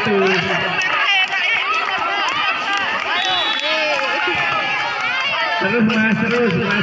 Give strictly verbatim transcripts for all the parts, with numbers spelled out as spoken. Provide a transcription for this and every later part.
satu. Terus mas, terus mas.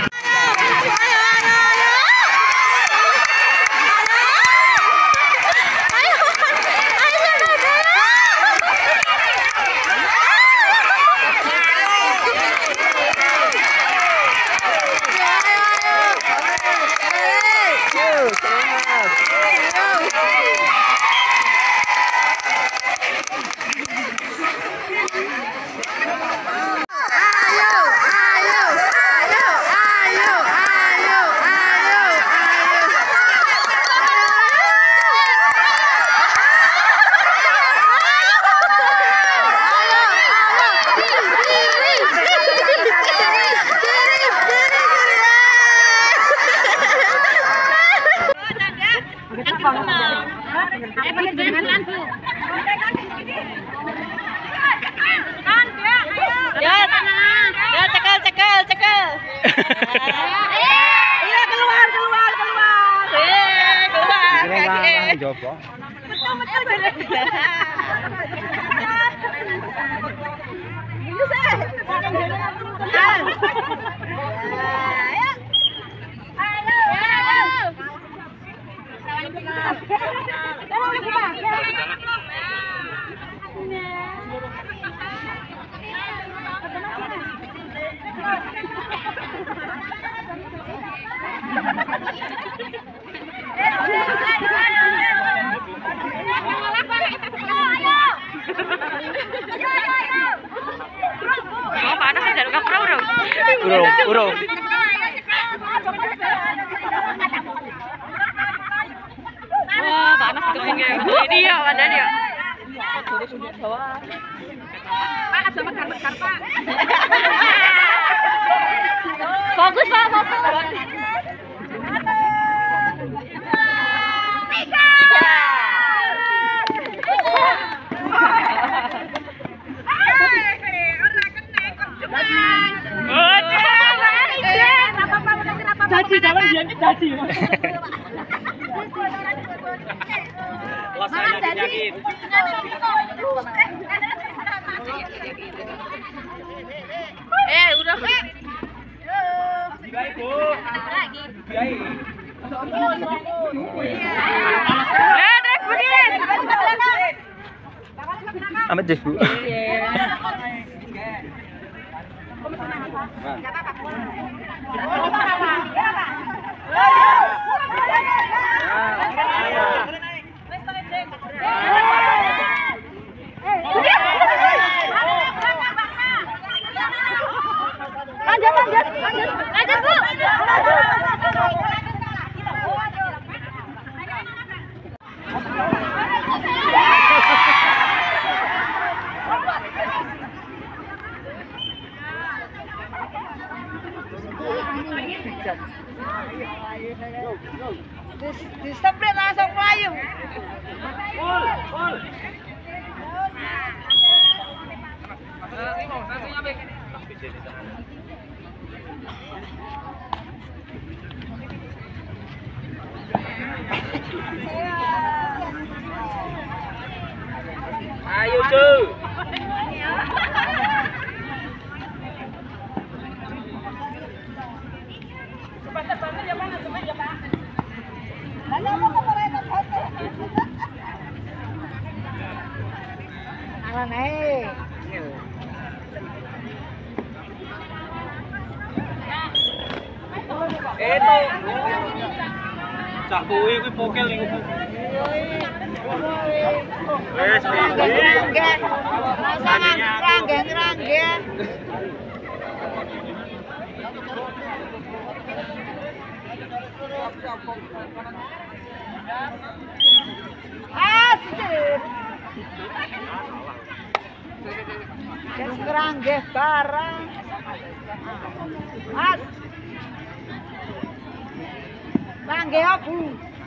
Jopo. Urung, urung. Wah, panas kepingin. Ini ya, ada dia. Panas sama karpet Pak. Fokus, Pak, fokus. Tiga. Jadi jangan dia ini jadi. Mama jadi. Eh, udah. Baik, Bu. Lagi. Baik. Eh, dek, begini. Amat deh, Bu. Iya. Lanjut, lanjut, lanjut, lanjut, Bu. Disemprit langsung melayu. Pul, pul. Ayo, cu. Itu. Cak kuwi kuwi pokel niku, Bu. Wes, Ranggen. Pasangan ranggen, ranggen. Asik. Jangan keranggeh barang. Mas. Ranggeh abu.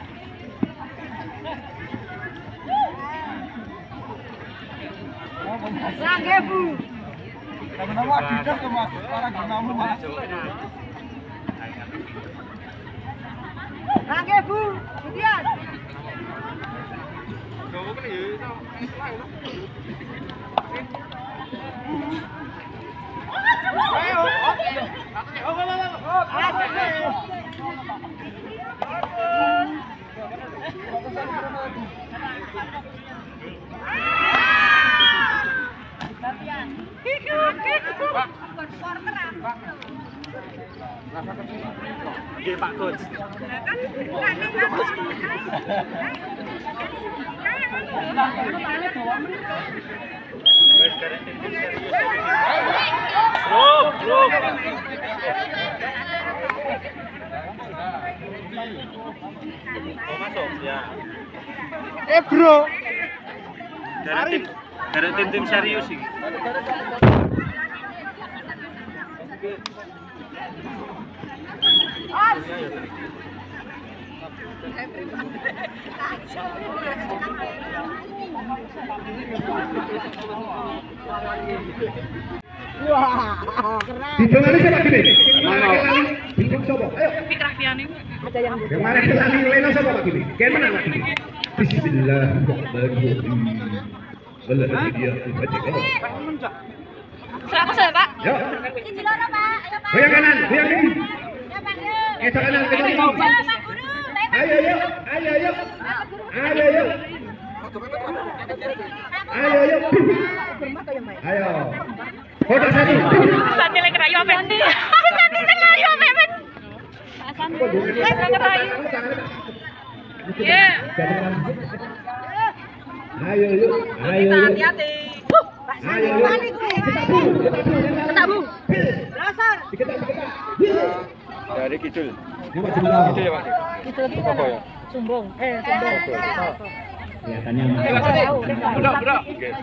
Ranggeh bu. Nama tidak ke Mas, para gunamu Mas. Ranggeh bu. Kemudian. Oke, Pak Coach. Bro, bro. Oh, masuk ya. Eh bro, Dari tim, dari tim-tim serius sih. Bintang lali siapa gini? Mana lali? Bintang siapa? Ayo. Fik Raffiani. Yang mana lali Lena siapa Pak gini? Kayak mana Pak gini? Bismillahirrahmanirrahim. Wallahi dia baca kalau. Siapa saya, Pak? Ya. Siji loro, Pak. Ayo, Pak. Goyang kanan, goyang kiri. Ya, Pak. Yuk. Eh, kanan, kanan. Pak Guru. Ayo, ayo, ayo, ayo. Ayo, ayo. Ayo, ayo. Ayo. Foto satu. Santi lagi rayu apa ini? Santi lagi rayu apa ini? Santi lagi rayu. Ya. Ayo, ayo. Ayo, ayo. Hati-hati. Ayo, ayo. Tak, Bu. Diketak, diketak. Dari Kidul. Coba sebelah. Kidul ya, Pak. Itu di mana? Sumbung. Eh, Sumbung. Kelihatannya Bro, bro.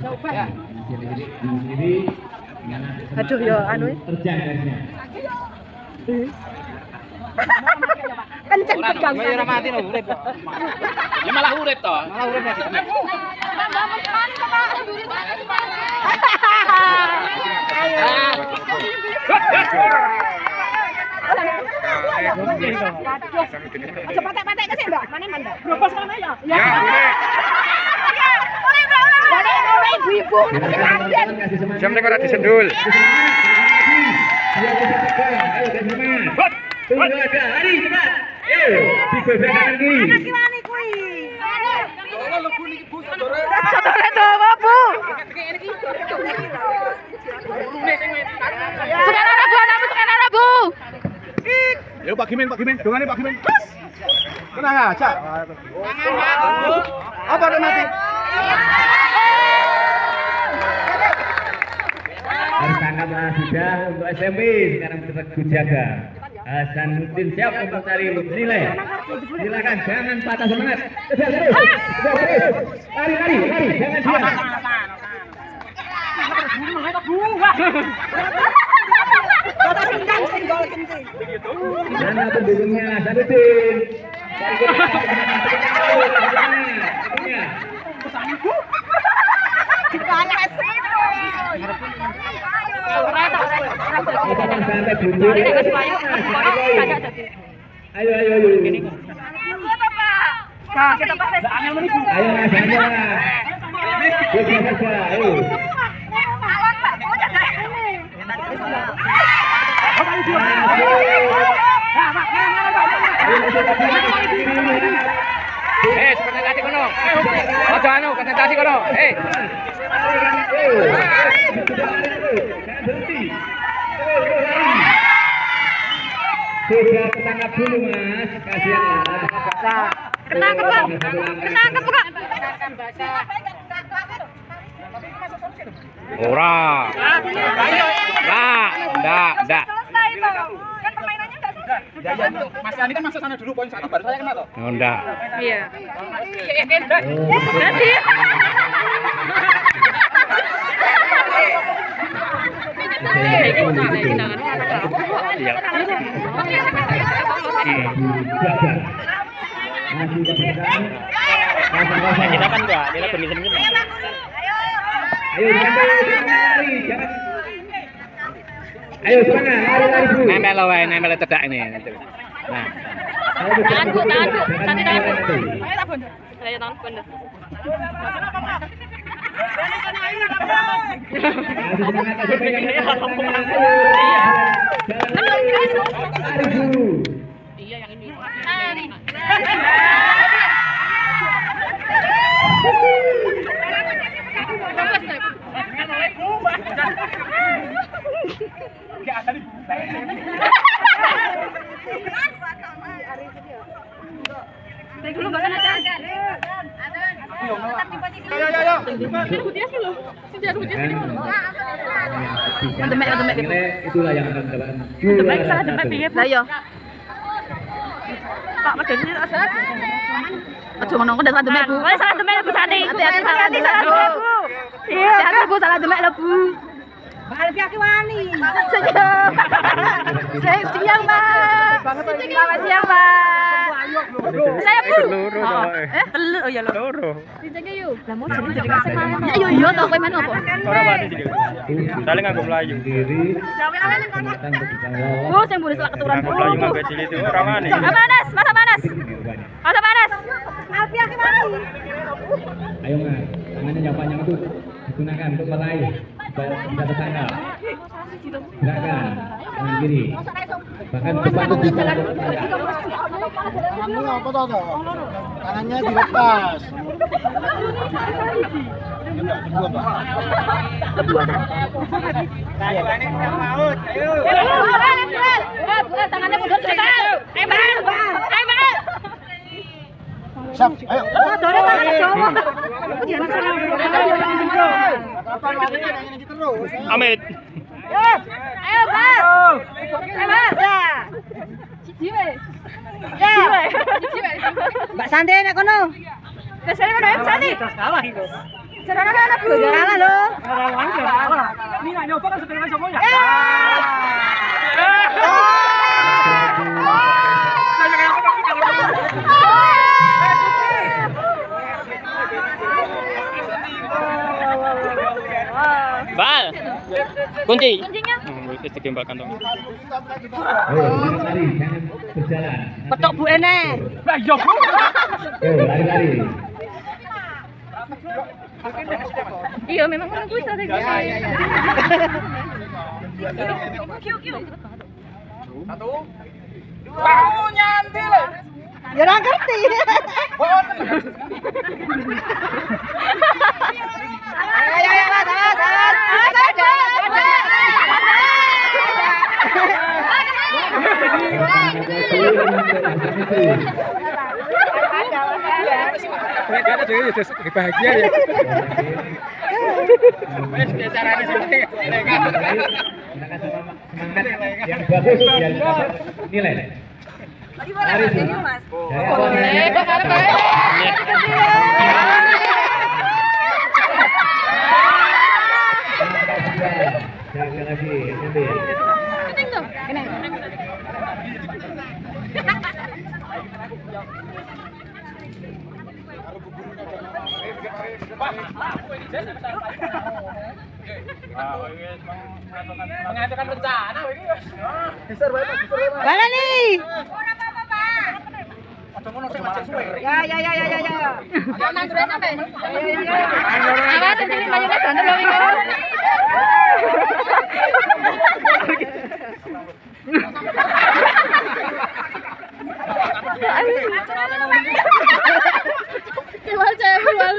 Aduh ya anu. terjang garisnya. Kenceng tegang. Ya ora mati lho, urip. Ya malah urip to, malah urip nek. Aja patek-patek ke sih, Mbak. Mana Mbak? Bropos mana ya? Ya. Ibu-ibu. Jam nek ora disendul. Ayo kan semangat. Tunggu aja, lari cepat. Ayo, digoda kanan kiri. Gimana kuwi? Sodore to apa, Bu? Sekarang Rabu, anakmu sekarang Rabu. Ayo Pak Gimen, Pak Gimen, dongane Pak Gimen. Tenang aja. Apa ada mati? Harus tangkap sudah untuk S M P, sekarang kita jaga. Hasanuddin siap untuk cari nilai. Silakan, jangan patah semangat. Kejar terus. Lari, lari, lari, jangan diam. Mana pendukungnya Hasanuddin? Cari Ayo, ayo, ayo. Nah, kita pakai. Ayo, Mas, ayo. Ayo, saja, ayo. Eh, konsentrasi kono. Ojo anu, konsentrasi kono. Eh. Sudah ketangkap dulu Mas, kasihan. Ketangkep, Kak. Ketangkep, Kak. Ora. Nah, ndak, ndak. Selesai toh. Kan permainannya enggak selesai. Mas Yani kan masuk sana dulu poin satu baru saya kena toh. Oh, ndak. Iya. Nanti. Kita kan enggak, dia lebih sendiri. Ayo, lari, jangan. Ayo, semangat, lari, lari dulu. Nempel wae, nempel cedak ini. Nah. Tahan, Bu, tahan, Bu. Santai, tahan, Bu. Ayo tak bondo. Saya tahun bener. Iya yang ini. Belum bahkan ada. Tetap di posisi. Ayo, ayo, ayo. Dia sih loh. Dia dia sih. Demek, demek. Itulah yang akan mendapatkan. Demek salah demek piye? Lah yo. Pak medeni asal. Aja ngono kok salah demek, Bu. Wes salah demek Bu Sani. Hati-hati salah demek, Bu. Iya, hati Bu salah demek lho, Bu. Mbak Alfi aki wani. Senyum. Saya siang, Mbak. Selamat siang, Mbak. Saya Bu. Eh, telu oh ya lho. Loro. Pinjenge yuk. Lah mau jadi jadi kasih main. Ya yo yo to kowe main opo? Ora wani sih. Dale nganggo mlayu. Bu, sing mburi selak keturunan Bu. Mlayu nganggo cilik itu ora wani. Panas, masa panas. Masa panas. Alfi aki wani. Ayo Mas, tangannya yang panjang itu digunakan untuk meraih bisa tertangkap. Gerakan tangan kiri. Bahkan depan itu bisa. Tangannya apa tuh? Tangannya dilepas. Enggak, kedua, Pak. Ayo, ini yang maut. Ayo. Bukan tangannya mundur cepat. Ayo, Bang. Ayo, Bang. Siap, ayo. Dore tangannya Jawa. Amit. Ayo, Bang. Ayo, Bang. Ya. Cici we. Ya. Cici we. Mbak Santi nek kono. Wes sare kono, Santi. Kalah itu. Sarana ana Bu. Kalah lho. Ora wani kalah. Ini nak nyoba kan sedang sama ya. Bal. Kunci. Kuncinya. Hmm, wis digembal kantong. Ayo, lari, jangan berjalan. Petok Bu ene. Lah iya, Bu. Ayo, lari-lari. Iya, memang orang kuwi strategi. Iya, iya, iya. Kiu, kiu. Satu. Mau nyanti loh. Ya ora ngerti. Ayo ayo ayo Mas, Mas, Mas. Bahagia ya. Wes carane sih. Semangat yang bagus biar dapat nilai. Lari sih. Boleh, Jaga lagi, ambil. penting tuh. Ini. Mengajukan rencana ini. Mana nih? Ya ya ya ya ya ya. Jangan terus sampai. Awas sini banyak banget loh Miko. Keluar saya keluar.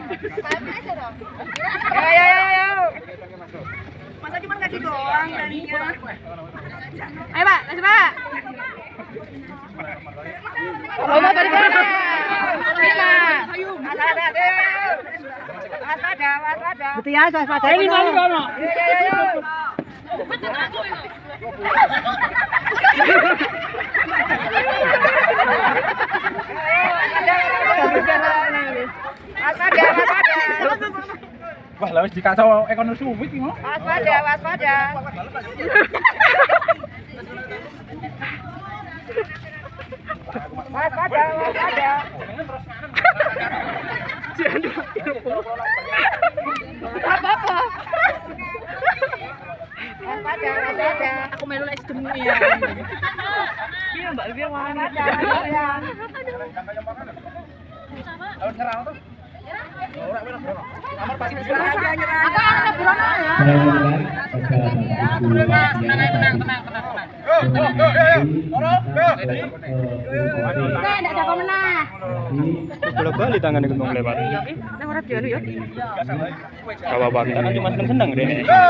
Ya ya ya ya. Masa cuma kaki doang tadinya. Ayo Pak, lanjut Pak. Oh, mau balik mana? Waspada, waspada. Betul ya, waspada. Ini balik mana? Ya ya ya. Waspada, waspada. Wah, lah wis dikacau ekonomi suwit iki, Mas. Waspada, waspada. Waspada, waspada. Apa-apa. Waspada, waspada. Aku melu lek demi ya. Iya, Mbak Elvia mana? Bola balik tangan ikut mau lewat. Nang ora dianu ya. Kawa bangsa kan cuma seneng deh.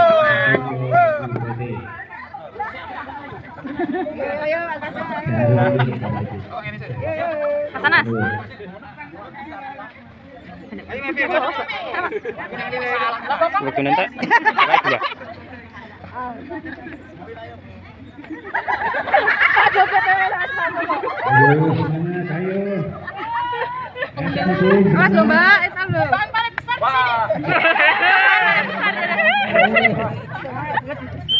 Sana. Waktu nanti. Baik Ayo, semangat, ayo. Awas lho, Mbak, etam lho. Paling besar di sini.